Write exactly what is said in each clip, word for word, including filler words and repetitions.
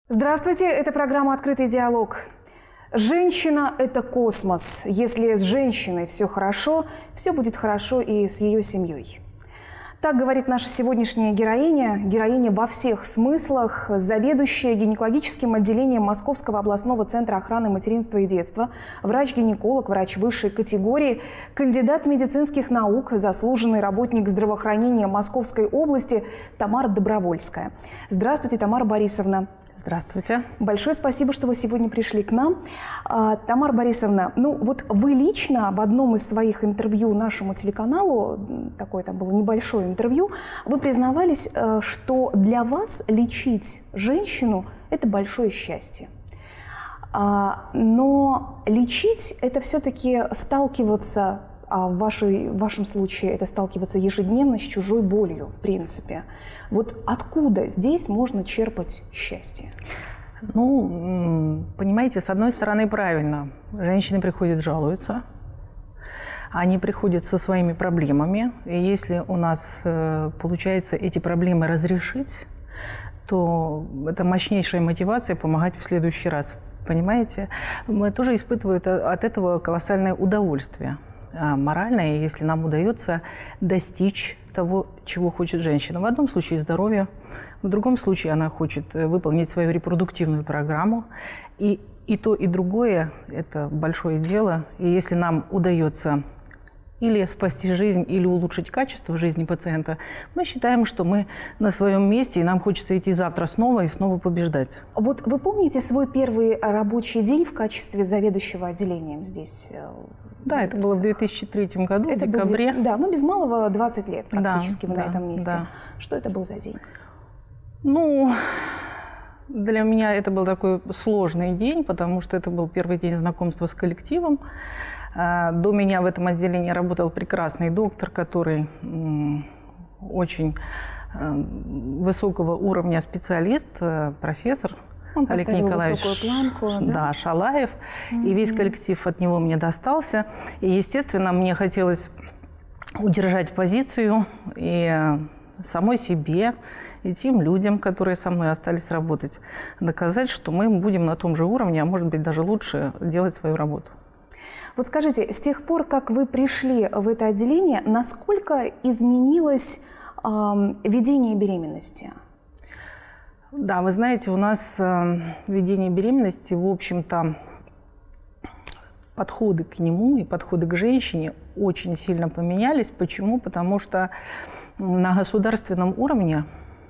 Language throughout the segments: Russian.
Здравствуйте, это программа «Открытый диалог». Женщина – это космос. Если с женщиной все хорошо, все будет хорошо и с ее семьей. Так говорит наша сегодняшняя героиня, героиня во всех смыслах, заведующая гинекологическим отделением Московского областного центра охраны материнства и детства, врач-гинеколог, врач высшей категории, кандидат медицинских наук, заслуженный работник здравоохранения Московской области Тамара Добровольская. Здравствуйте, Тамара Борисовна. Здравствуйте. Большое спасибо, что вы сегодня пришли к нам. А, Тамара Борисовна, ну вот вы лично в одном из своих интервью нашему телеканалу, такое там было небольшое интервью, вы признавались, что для вас лечить женщину – это большое счастье. А, но лечить – это все-таки сталкиваться, а в, вашей, в вашем случае это сталкиваться ежедневно с чужой болью, в принципе. Вот откуда здесь можно черпать счастье? Ну, понимаете, с одной стороны, правильно. Женщины приходят, жалуются. Они приходят со своими проблемами. И если у нас э, получается эти проблемы разрешить, то это мощнейшая мотивация помогать в следующий раз. Понимаете? Мы тоже испытываем от этого колоссальное удовольствие. Моральное, если нам удается достичь того, чего хочет женщина. В одном случае здоровье, в другом случае она хочет выполнить свою репродуктивную программу. И, и то, и другое – это большое дело. И если нам удается или спасти жизнь, или улучшить качество жизни пациента, мы считаем, что мы на своем месте, и нам хочется идти завтра снова и снова побеждать. Вот вы помните свой первый рабочий день в качестве заведующего отделением здесь? Да, это было в две тысячи третьем году, это в декабре. Был, да, ну без малого двадцать лет практически да, вы да, на этом месте. Да. Что это был за день? Ну, для меня это был такой сложный день, потому что это был первый день знакомства с коллективом. До меня в этом отделении работал прекрасный доктор, который очень высокого уровня специалист, профессор. Он Олег Николаевич планку, да? Да, Шалаев. Mm-hmm. И весь коллектив от него мне достался. И, естественно, мне хотелось удержать позицию и самой себе, и тем людям, которые со мной остались работать, доказать, что мы будем на том же уровне, а может быть даже лучше делать свою работу. Вот скажите, с тех пор, как вы пришли в это отделение, насколько изменилось э, ведение беременности? Да, вы знаете, у нас э, ведение беременности, в общем-то, подходы к нему и подходы к женщине очень сильно поменялись. Почему? Потому что на государственном уровне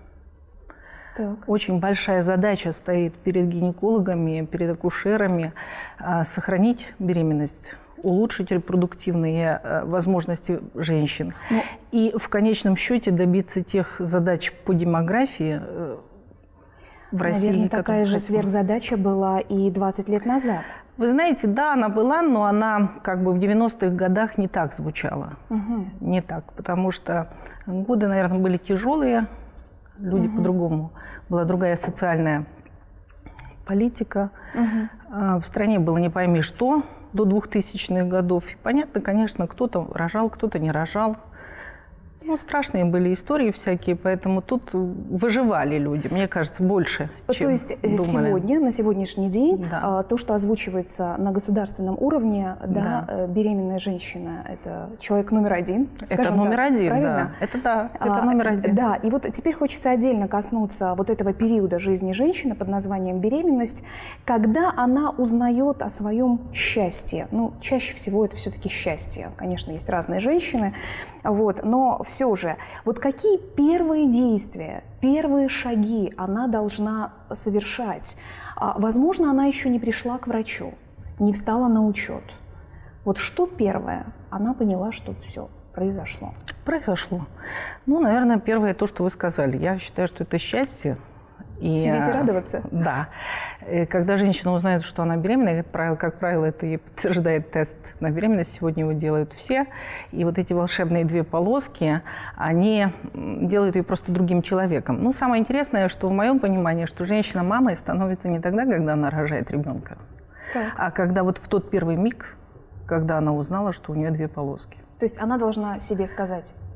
так. очень большая задача стоит перед гинекологами, перед акушерами э, сохранить беременность, улучшить репродуктивные э, возможности женщин. Ну, и в конечном счете добиться тех задач по демографии, э, в России. Наверное, такая же сверхзадача была и двадцать лет назад. Вы знаете, да, она была, но она как бы в девяностых годах не так звучала. Угу. Не так, потому что годы, наверное, были тяжелые, люди угу. по-другому. Была другая социальная политика. Угу. В стране было не пойми что до двухтысячных годов. И понятно, конечно, кто-то рожал, кто-то не рожал. Ну, страшные были истории всякие, поэтому тут выживали люди, мне кажется, больше, чем То есть думали. Сегодня, на сегодняшний день, да. то, что озвучивается на государственном уровне, да, да. беременная женщина – это человек номер один. Это номер так, один, правильно? да. Это да, это а, номер один. Да, и вот теперь хочется отдельно коснуться вот этого периода жизни женщины под названием беременность, когда она узнает о своем счастье. Ну, чаще всего это все-таки счастье. Конечно, есть разные женщины, вот, но все же, вот какие первые действия, первые шаги она должна совершать? Возможно, она еще не пришла к врачу, не встала на учет. Вот что первое? Она поняла, что все произошло. Произошло. Ну, наверное, первое то, что вы сказали. Я считаю, что это счастье. И, сидеть и радоваться? Да. И когда женщина узнает, что она беременна, как правило, как правило, это ей подтверждает тест на беременность. Сегодня его делают все. И вот эти волшебные две полоски, они делают ее просто другим человеком. Ну, самое интересное, что в моем понимании, что женщина мамой становится не тогда, когда она рожает ребенка, так. а когда вот в тот первый миг, когда она узнала, что у нее две полоски. То есть она должна себе сказать: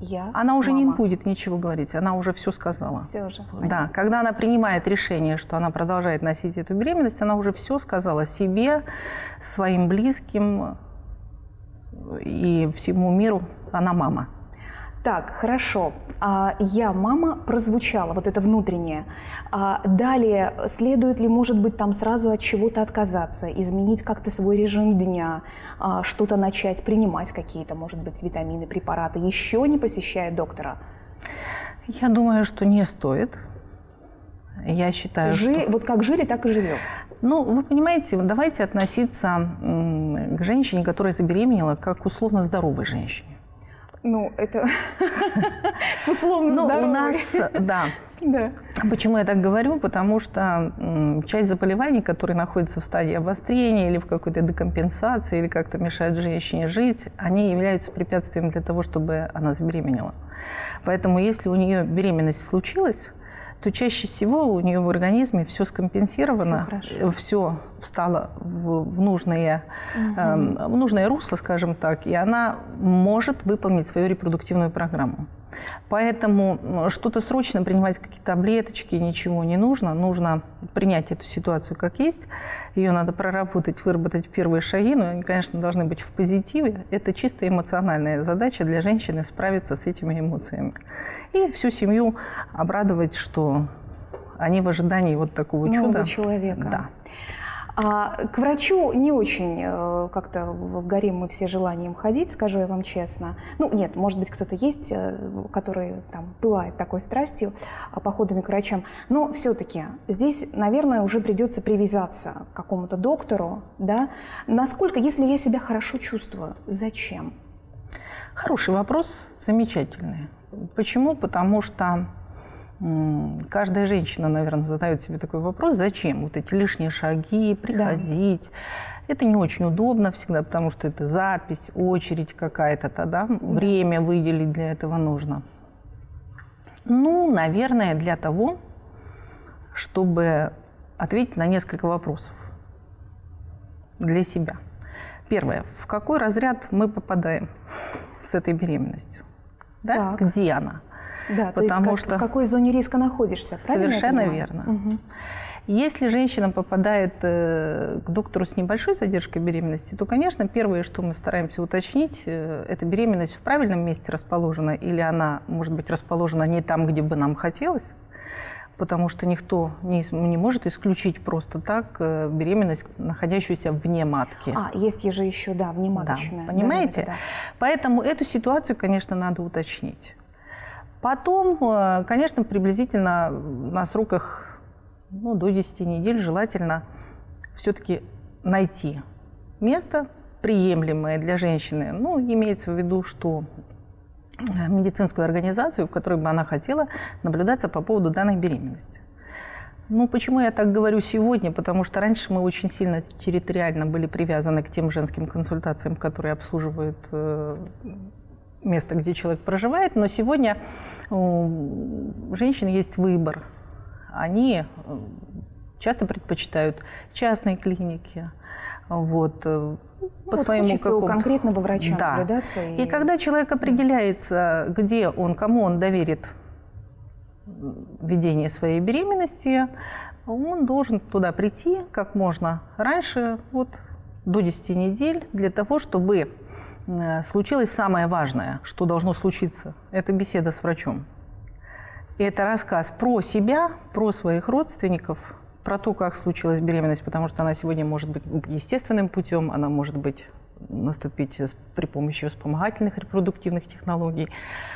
я Она уже мама. не будет ничего говорить, она уже все сказала. Все уже. Да, когда она принимает решение, что она продолжает носить эту беременность, она уже все сказала себе, своим близким и всему миру. Она мама. Так, хорошо. А, я мама прозвучала, вот это внутреннее. А далее, следует ли, может быть, там сразу от чего-то отказаться, изменить как-то свой режим дня, а, что-то начать принимать, какие-то, может быть, витамины, препараты, еще не посещая доктора? Я думаю, что не стоит. Я считаю, Жи... что... Вот как жили, так и живем. Ну, вы понимаете, давайте относиться к женщине, которая забеременела, как к условно здоровой женщине. Ну, это условно Ну, здоровый. у нас, да. Да. Почему я так говорю? Потому что м, часть заболеваний, которые находятся в стадии обострения или в какой-то декомпенсации, или как-то мешают женщине жить, они являются препятствием для того, чтобы она забеременела. Поэтому если у нее беременность случилась, то чаще всего у нее в организме все скомпенсировано, все встало в, в, нужное, угу. э, в нужное русло, скажем так, и она может выполнить свою репродуктивную программу. Поэтому что-то срочно принимать, какие-то таблеточки, ничего не нужно. Нужно принять эту ситуацию как есть. Ее надо проработать, выработать первые шаги, но они, конечно, должны быть в позитиве. Это чисто эмоциональная задача для женщины справиться с этими эмоциями. И всю семью обрадовать, что они в ожидании вот такого нового чуда. человека. Да. А к врачу не очень как-то горим мы все желанием ходить, скажу я вам честно. Ну, нет, может быть, кто-то есть, который там пылает такой страстью походами к врачам. Но все-таки здесь, наверное, уже придется привязаться к какому-то доктору, да? Насколько, если я себя хорошо чувствую, зачем? Хороший вопрос, замечательный. Почему? Потому что каждая женщина, наверное, задает себе такой вопрос, зачем вот эти лишние шаги, приходить. Да. Это не очень удобно всегда, потому что это запись, очередь какая-то, да? Да. Время выделить для этого нужно. Ну, наверное, для того, чтобы ответить на несколько вопросов для себя. Первое. В какой разряд мы попадаем с этой беременностью? Да? Где она? Да, потому то есть что в какой зоне риска находишься, правильно? Совершенно верно. Угу. Если женщина попадает э, к доктору с небольшой задержкой беременности, то, конечно, первое, что мы стараемся уточнить, э, эта беременность в правильном месте расположена или она, может быть, расположена не там, где бы нам хотелось, потому что никто не, не может исключить просто так э, беременность, находящуюся вне матки. А, есть же еще, да, внематочная. Да, понимаете? Да, да, да. Поэтому эту ситуацию, конечно, надо уточнить. Потом, конечно, приблизительно на сроках ну, до десяти недель желательно все-таки найти место, приемлемое для женщины. Ну, имеется в виду, что медицинскую организацию, в которой бы она хотела наблюдаться по поводу данной беременности. Ну, почему я так говорю сегодня? Потому что раньше мы очень сильно территориально были привязаны к тем женским консультациям, которые обслуживают место, где человек проживает, но сегодня у женщин есть выбор. Они часто предпочитают частные клиники. Вот, ну, по вот своему хочется у конкретного врача да. наблюдаться. И... и когда человек определяется, где он, кому он доверит ведение своей беременности, он должен туда прийти как можно раньше, вот, до десяти недель, для того, чтобы случилось самое важное, что должно случиться. Это беседа с врачом. И это рассказ про себя, про своих родственников, про то, как случилась беременность, потому что она сегодня может быть естественным путем, она может быть наступить при помощи вспомогательных репродуктивных технологий.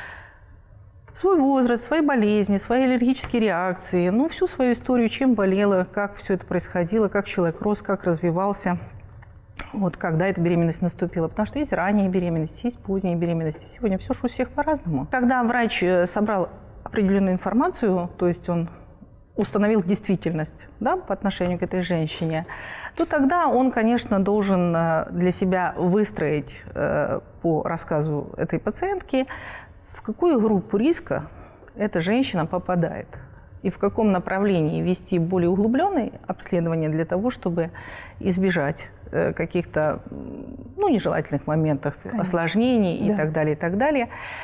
Свой возраст, свои болезни, свои аллергические реакции, ну, всю свою историю, чем болела, как все это происходило, как человек рос, как развивался. Вот когда эта беременность наступила. Потому что есть ранние беременности, есть поздние беременности. Сегодня все же у всех по-разному. Когда врач собрал определенную информацию, то есть он установил действительность, да, по отношению к этой женщине, то тогда он, конечно, должен для себя выстроить э, по рассказу этой пациентки, в какую группу риска эта женщина попадает. И в каком направлении вести более углубленное обследование для того, чтобы избежать каких-то ну, нежелательных моментов, конечно, осложнений и да. так далее, и так далее.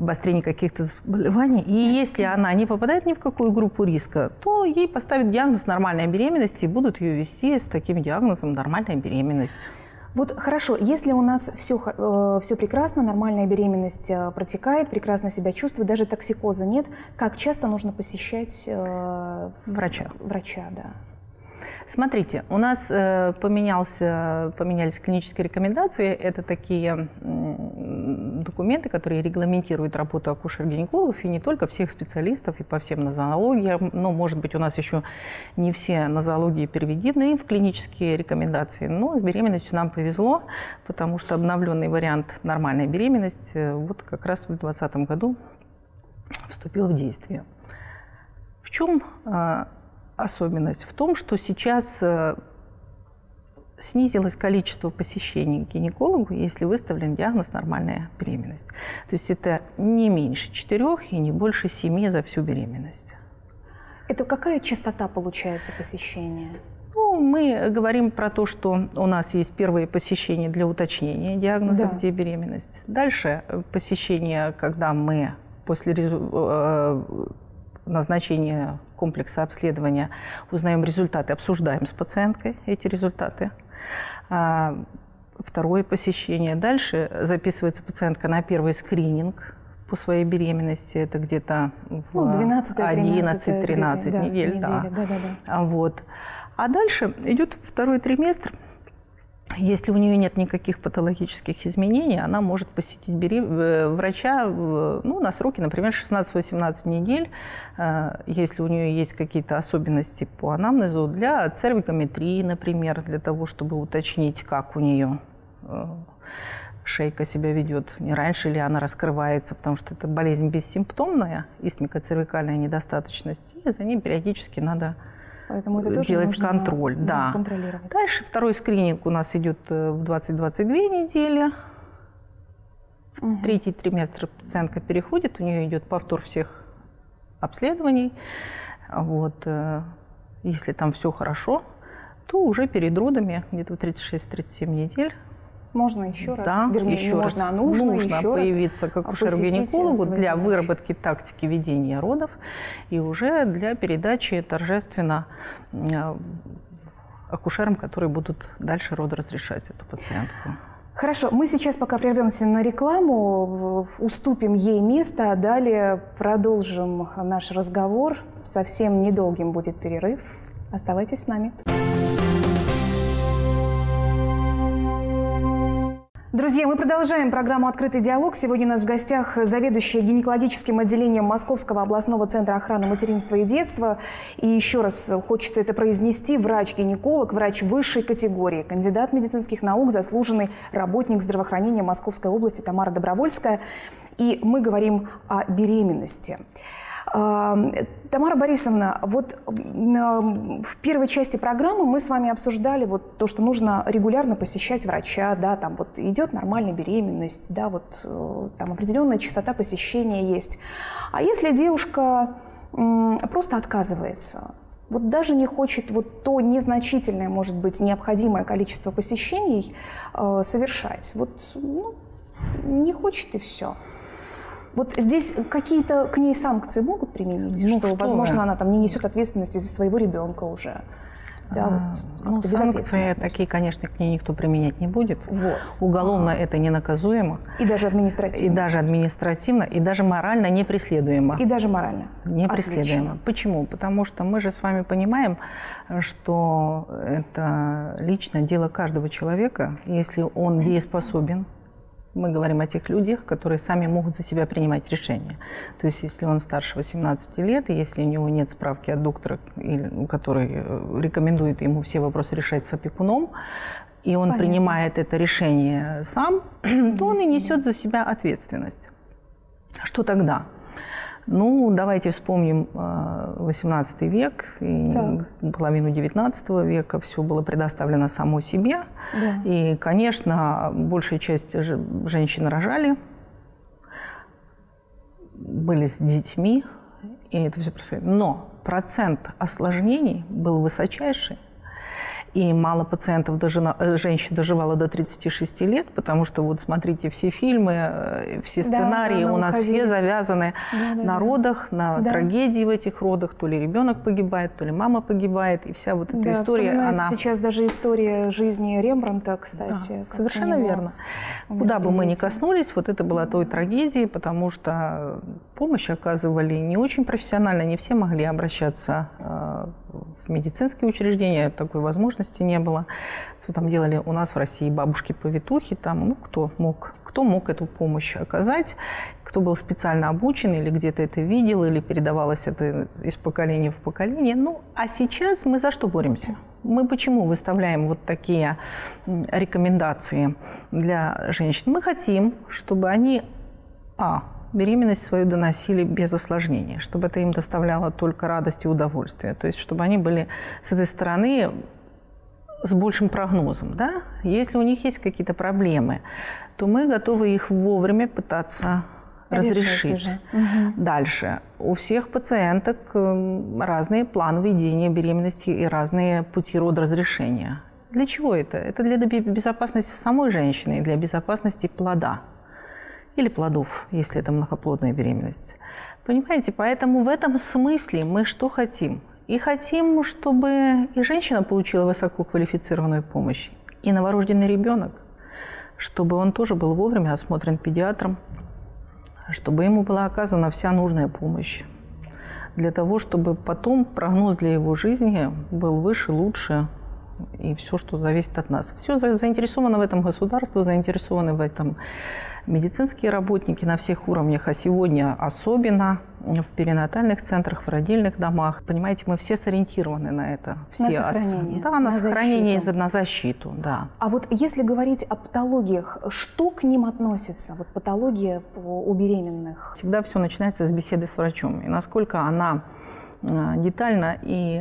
обострение каких-то заболеваний. И если она не попадает ни в какую группу риска, то ей поставят диагноз нормальная беременность и будут ее вести с таким диагнозом нормальная беременность. Вот хорошо, если у нас все, э, все прекрасно, нормальная беременность э, протекает, прекрасно себя чувствует, даже токсикоза нет, как часто нужно посещать э, врача? Врача, да. Смотрите, у нас э, поменялся, поменялись клинические рекомендации. Это такие э, документы, которые регламентируют работу акушер-гинекологов, и не только всех специалистов, и по всем нозологиям. Но, может быть, у нас еще не все нозологии переведены в клинические рекомендации. Но с беременностью нам повезло, потому что обновленный вариант «нормальная беременность» э, вот как раз в две тысячи двадцатом году вступил в действие. В чем э, особенность? В том, что сейчас э, снизилось количество посещений к гинекологу, если выставлен диагноз «нормальная беременность». То есть это не меньше четырех и не больше семи за всю беременность. Это какая частота получается посещения? Ну, мы говорим про то, что у нас есть первые посещения для уточнения диагноза, да. где беременность. Дальше посещения, когда мы после э, назначения комплекса обследования узнаем результаты, обсуждаем с пациенткой эти результаты. А, второе посещение. Дальше записывается пациентка на первый скрининг по своей беременности. Это где-то в одиннадцать-тринадцать да, недель. недели, Да. Да, да, да. Вот. А дальше идет второй триместр. Если у нее нет никаких патологических изменений, она может посетить берем... врача ну, на сроки, например, шестнадцать-восемнадцать недель, если у нее есть какие-то особенности по анамнезу, для цервикометрии, например, для того, чтобы уточнить, как у нее шейка себя ведет, не раньше ли она раскрывается, потому что это болезнь бессимптомная, истмико-цервикальная недостаточность, и за ней периодически надо Поэтому это тоже делать нужно контроль. Да. Контролировать. Дальше второй скрининг у нас идет в двадцать-двадцать две недели. В угу. третий триместр пациентка переходит, у нее идет повтор всех обследований. Вот. Если там все хорошо, то уже перед родами, где-то в тридцать шесть-тридцать семь недель, можно еще раз, да, вернее, еще не раз. можно, а нужно, нужно еще появиться к акушеру-гинекологу для врач. выработки тактики ведения родов и уже для передачи торжественно акушерам, которые будут дальше роды разрешать эту пациентку. Хорошо, мы сейчас пока прервемся на рекламу, уступим ей место, а далее продолжим наш разговор. Совсем недолгим будет перерыв. Оставайтесь с нами. Друзья, мы продолжаем программу «Открытый диалог». Сегодня у нас в гостях заведующая гинекологическим отделением Московского областного центра охраны материнства и детства. И еще раз хочется это произнести. Врач-гинеколог, врач высшей категории, кандидат медицинских наук, заслуженный работник здравоохранения Московской области Тамара Добровольская. И мы говорим о беременности. Тамара Борисовна, вот в первой части программы мы с вами обсуждали вот то, что нужно регулярно посещать врача, да, там вот идет нормальная беременность, да, вот там определенная частота посещения есть. А если девушка просто отказывается, вот даже не хочет вот то незначительное, может быть, необходимое количество посещений э, совершать, вот ну, не хочет и все. Вот здесь какие-то к ней санкции могут применить, ну, что, что, возможно, вы? она там не несет ответственности за своего ребенка уже. Да, а, вот, ну, санкции такие, конечно, к ней никто применять не будет. Вот. Уголовно а. это не наказуемо. И даже административно. И даже административно, и даже морально не преследуемо. И даже морально. Не преследуемо. Почему? Потому что мы же с вами понимаем, что это личное дело каждого человека. Если он дееспособен, мы говорим о тех людях, которые сами могут за себя принимать решения. То есть, если он старше восемнадцати лет, и если у него нет справки от доктора, который рекомендует ему все вопросы решать с опекуном, и он Понятно. принимает это решение сам, то он и несет за себя ответственность. Что тогда? Ну, давайте вспомним восемнадцатый век и так. половину девятнадцатого века. Все было предоставлено само себе. Да. И, конечно, большая часть женщин рожали, были с детьми, и это все происходило. Но процент осложнений был высочайший. и мало пациентов, дожина, женщин доживало до тридцати шести лет, потому что вот смотрите, все фильмы, все сценарии да, да, у нас уходили. все завязаны да, да, на да. родах, на да. трагедии в этих родах. То ли ребенок погибает, то ли мама погибает, и вся вот эта да, история, она... сейчас даже история жизни Рембрандта, кстати. Да, совершенно верно. Куда бы мы ни коснулись, вот это была той трагедией, потому что помощь оказывали не очень профессионально, не все могли обращаться в медицинские учреждения, такой возможности не было. Что там делали у нас в России бабушки-повитухи, там, ну, кто мог, кто мог эту помощь оказать, кто был специально обучен или где-то это видел, или передавалось это из поколения в поколение. Ну, а сейчас мы за что боремся? Мы почему выставляем вот такие рекомендации для женщин? Мы хотим, чтобы они, а, беременность свою доносили без осложнений, чтобы это им доставляло только радость и удовольствие. То есть, чтобы они были с этой стороны с большим прогнозом. Да? Если у них есть какие-то проблемы, то мы готовы их вовремя пытаться разрешить. Угу. Дальше. У всех пациенток разные планы ведения беременности и разные пути родоразрешения. Для чего это? Это для безопасности самой женщины и для безопасности плода. Или плодов, если это многоплодная беременность. Понимаете, поэтому в этом смысле мы что хотим? И хотим, чтобы и женщина получила высококвалифицированную помощь, и новорожденный ребенок, чтобы он тоже был вовремя осмотрен педиатром, чтобы ему была оказана вся нужная помощь, для того, чтобы потом прогноз для его жизни был выше, лучше, и все, что зависит от нас. Все заинтересовано в этом государство, заинтересованы в этом медицинские работники на всех уровнях, а сегодня особенно в перинатальных центрах, в родильных домах. Понимаете, мы все сориентированы на это. Все на сохранение. От... Да, на, на сохранение и на защиту, да. А вот если говорить о патологиях, что к ним относится? Вот патология у беременных? Всегда все начинается с беседы с врачом. И насколько она детально и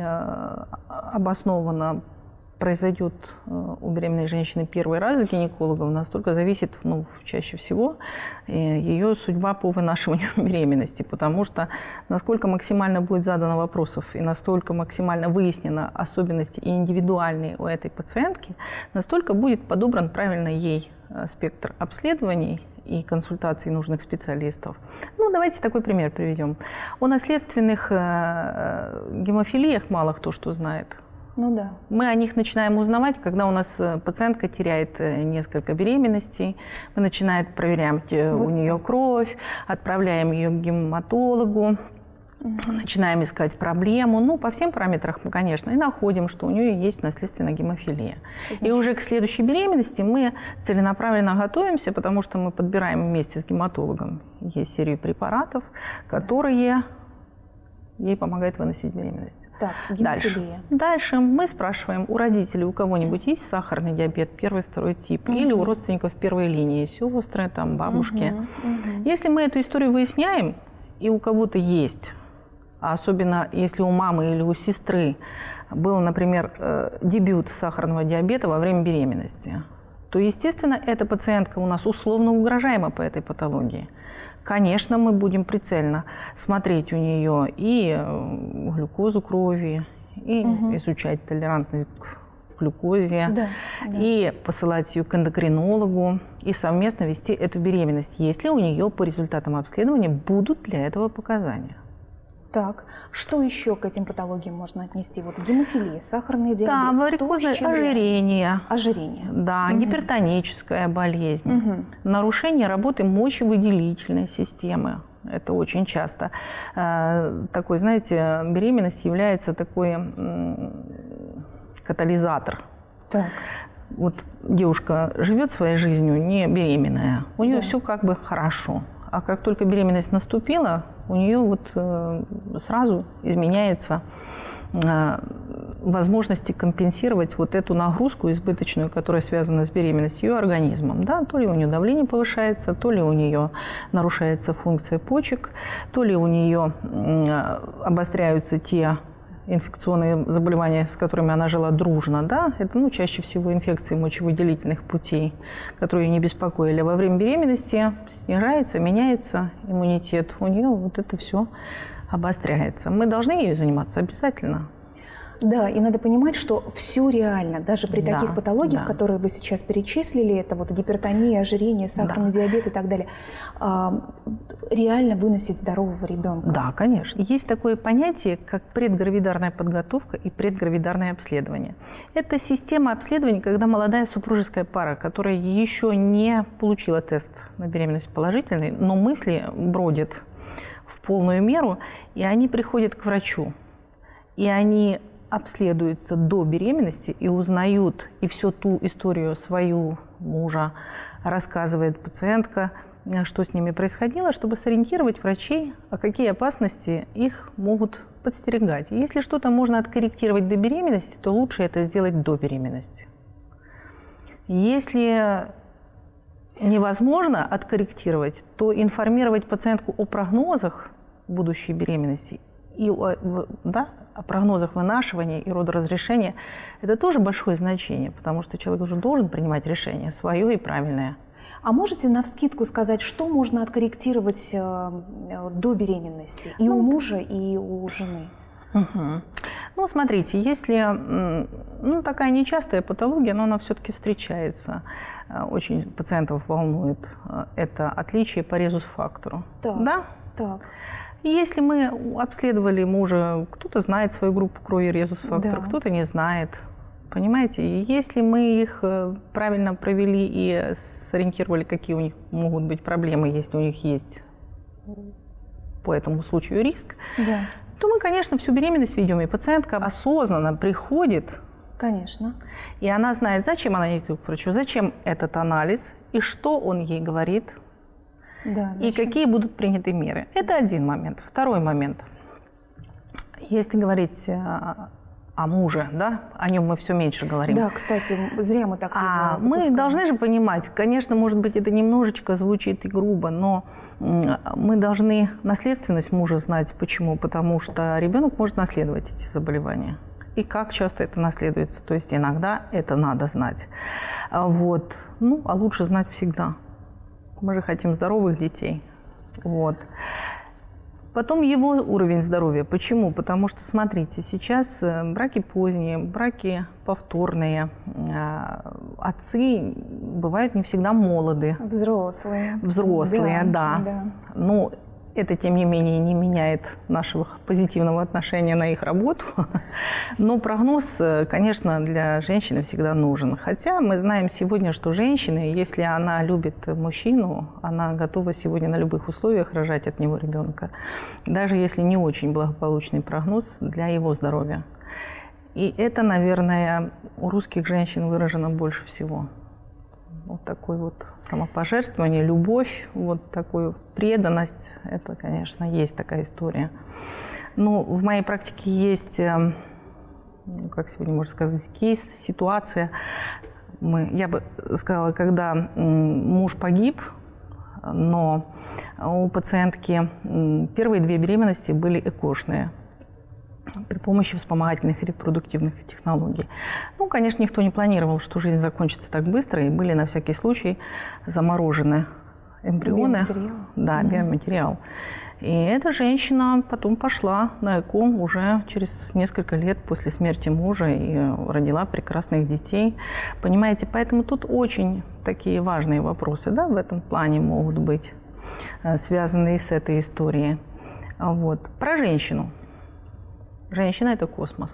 обоснованно произойдет у беременной женщины первый раз с гинекологом, настолько зависит, ну, чаще всего, ее судьба по вынашиванию беременности, потому что насколько максимально будет задано вопросов и настолько максимально выяснено особенности и индивидуальные у этой пациентки, настолько будет подобран правильно ей спектр обследований и консультаций нужных специалистов. Ну, давайте такой пример приведем. О наследственных гемофилиях мало кто что знает. Ну да. Мы о них начинаем узнавать, когда у нас пациентка теряет несколько беременностей, мы начинаем проверять вот у нее кровь, отправляем ее к гематологу, угу. начинаем искать проблему, ну, по всем параметрам, конечно, и находим, что у нее есть наследственная гемофилия. Значит... И уже к следующей беременности мы целенаправленно готовимся, потому что мы подбираем вместе с гематологом, есть серию препаратов, которые ей помогают выносить беременность. Так, Дальше. Дальше мы спрашиваем у родителей, у кого-нибудь есть сахарный диабет первый, второй тип, угу. или у родственников первой линии, сестры, там, бабушки. Угу. Угу. Если мы эту историю выясняем, и у кого-то есть, а особенно если у мамы или у сестры был, например, дебют сахарного диабета во время беременности, то, естественно, эта пациентка у нас условно угрожаема по этой патологии. Конечно, мы будем прицельно смотреть у нее и глюкозу крови, и угу. изучать толерантность к глюкозе, да, да. и посылать ее к эндокринологу, и совместно вести эту беременность, если у нее по результатам обследования будут для этого показания. Так, что еще к этим патологиям можно отнести? Вот гемофилия, сахарный диабет. Да, варикозное ожирение. Ожирение. Да, угу. гипертоническая болезнь. Угу. Нарушение работы мочевыделительной системы. Это очень часто. Такой, знаете, беременность является такой катализатор. Так. Вот девушка живет своей жизнью не беременная, у нее да. все как бы хорошо. А как только беременность наступила, у нее вот э, сразу изменяется э, возможности компенсировать вот эту нагрузку избыточную, которая связана с беременностью, ее организмом. Да? То ли у нее давление повышается, то ли у нее нарушается функция почек, то ли у нее э, обостряются те инфекционные заболевания, с которыми она жила дружно, да, это, ну, чаще всего инфекции мочевыделительных путей, которые ее не беспокоили. Во время беременности снижается, меняется иммунитет, у нее вот это все обостряется. Мы должны ею заниматься обязательно. Да, и надо понимать, что все реально, даже при Да, таких патологиях, да. которые вы сейчас перечислили, это вот гипертония, ожирение, сахарный Да. диабет и так далее, а, реально выносить здорового ребенка. Да, конечно. Есть такое понятие, как предгравидарная подготовка и предгравидарное обследование. Это система обследования, когда молодая супружеская пара, которая еще не получила тест на беременность положительный, но мысли бродят в полную меру, и они приходят к врачу, и они обследуются до беременности и узнают, и всю ту историю свою мужа рассказывает пациентка, что с ними происходило, чтобы сориентировать врачей, а какие опасности их могут подстерегать. И если что-то можно откорректировать до беременности, то лучше это сделать до беременности. Если невозможно откорректировать, то информировать пациентку о прогнозах будущей беременности и о, да, о прогнозах вынашивания и родоразрешения – это тоже большое значение, потому что человек уже должен принимать решение свое и правильное. А можете навскидку сказать, что можно откорректировать э, до беременности и ну, у мужа, и у жены? Угу. Ну, смотрите, если ну, такая нечастая патология, но она все-таки встречается, очень пациентов волнует, это отличие по резус-фактору. Так, да? Так. Если мы обследовали мужа, кто-то знает свою группу крови резус-фактора, Да. кто-то не знает. Понимаете? И если мы их правильно провели и сориентировали, какие у них могут быть проблемы, если у них есть по этому случаю риск, Да. то мы, конечно, всю беременность ведем, и пациентка осознанно приходит, Конечно. и она знает, зачем она идет к врачу, зачем этот анализ, и что он ей говорит, Да, и зачем? какие будут приняты меры. Это один момент. Второй момент. Если говорить о, о муже, да, о нем мы все меньше говорим. Да, кстати, зря мы так А его мы упускаем. должны же понимать, конечно, может быть, это немножечко звучит и грубо, но мы должны наследственность мужа знать. Почему? Потому что ребенок может наследовать эти заболевания. И как часто это наследуется. То есть иногда это надо знать. Вот. Ну, а лучше знать всегда. Мы же хотим здоровых детей. Вот. Потом его уровень здоровья. Почему? Потому что, смотрите, сейчас браки поздние, браки повторные, отцы бывают не всегда молоды. Взрослые. Взрослые, да. да. да. Но это, тем не менее, не меняет нашего позитивного отношения на их работу. Но прогноз, конечно, для женщины всегда нужен. Хотя мы знаем сегодня, что женщина, если она любит мужчину, она готова сегодня на любых условиях рожать от него ребенка. Даже если не очень благополучный прогноз для его здоровья. И это, наверное, у русских женщин выражено больше всего. Вот такое вот самопожертвование, любовь, вот такую преданность, это, конечно, есть такая история. Но в моей практике есть, ну, как сегодня можно сказать, кейс, ситуация. Мы, я бы сказала, когда муж погиб, но у пациентки первые две беременности были экошные при помощи вспомогательных и репродуктивных технологий. Ну, конечно, никто не планировал, что жизнь закончится так быстро, и были на всякий случай заморожены эмбрионы. Биоматериал. Да, Mm-hmm. биоматериал. И эта женщина потом пошла на ЭКО уже через несколько лет после смерти мужа и родила прекрасных детей. Понимаете, поэтому тут очень такие важные вопросы, да, в этом плане могут быть, связанные с этой историей. Вот. Про женщину. Женщина – это космос.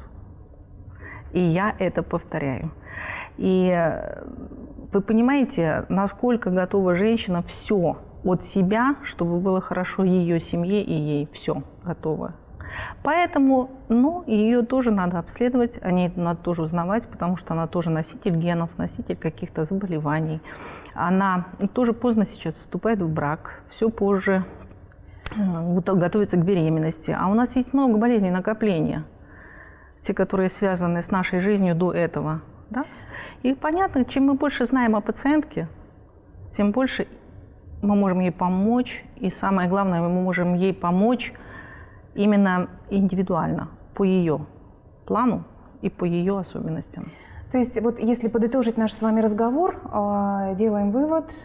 И я это повторяю. И вы понимаете, насколько готова женщина все от себя, чтобы было хорошо ее семье и ей. Все готово. Поэтому, ну, ее тоже надо обследовать, о ней надо тоже узнавать, потому что она тоже носитель генов, носитель каких-то заболеваний. Она тоже поздно сейчас вступает в брак, все позже готовится к беременности. А у нас есть много болезней накопления, те, которые связаны с нашей жизнью до этого. Да? И понятно, чем мы больше знаем о пациентке, тем больше мы можем ей помочь. И самое главное, мы можем ей помочь именно индивидуально, по ее плану и по ее особенностям. То есть, вот если подытожить наш с вами разговор, делаем вывод,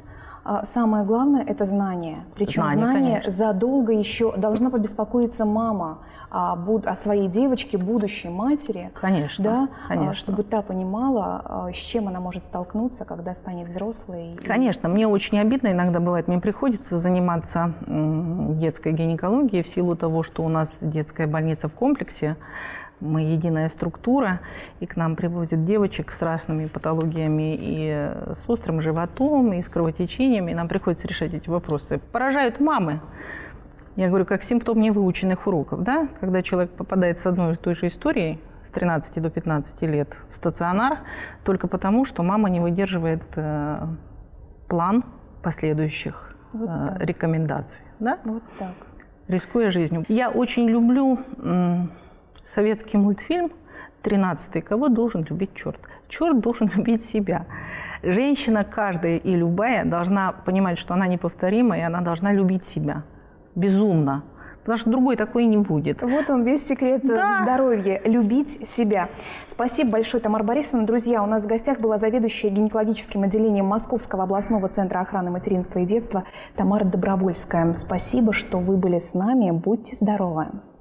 самое главное – это знание. Причем знание, знание конечно. задолго еще должна побеспокоиться мама о, буд- о своей девочке, будущей матери. Конечно, да, конечно. Чтобы та понимала, с чем она может столкнуться, когда станет взрослой. Конечно, мне очень обидно иногда бывает. Мне приходится заниматься детской гинекологией в силу того, что у нас детская больница в комплексе. Мы единая структура, и к нам привозят девочек с разными патологиями и с острым животом, и с кровотечениями, и нам приходится решать эти вопросы. Поражают мамы. Я говорю, как симптом невыученных уроков, да? Когда человек попадает с одной и той же историей с тринадцати до пятнадцати лет в стационар, только потому, что мама не выдерживает э, план последующих вот э, рекомендаций. Да? Вот так. Рискуя жизнью. Я очень люблю м, советский мультфильм «тринадцатый. Кого должен любить черт?» Черт должен любить себя. Женщина каждая и любая должна понимать, что она неповторима, и она должна любить себя. Безумно. Потому что другой такой не будет. Вот он, весь секрет Да. здоровья – любить себя. Спасибо большое, Тамара Борисовна. Друзья, у нас в гостях была заведующая гинекологическим отделением Московского областного центра охраны материнства и детства Тамара Добровольская. Спасибо, что вы были с нами. Будьте здоровы.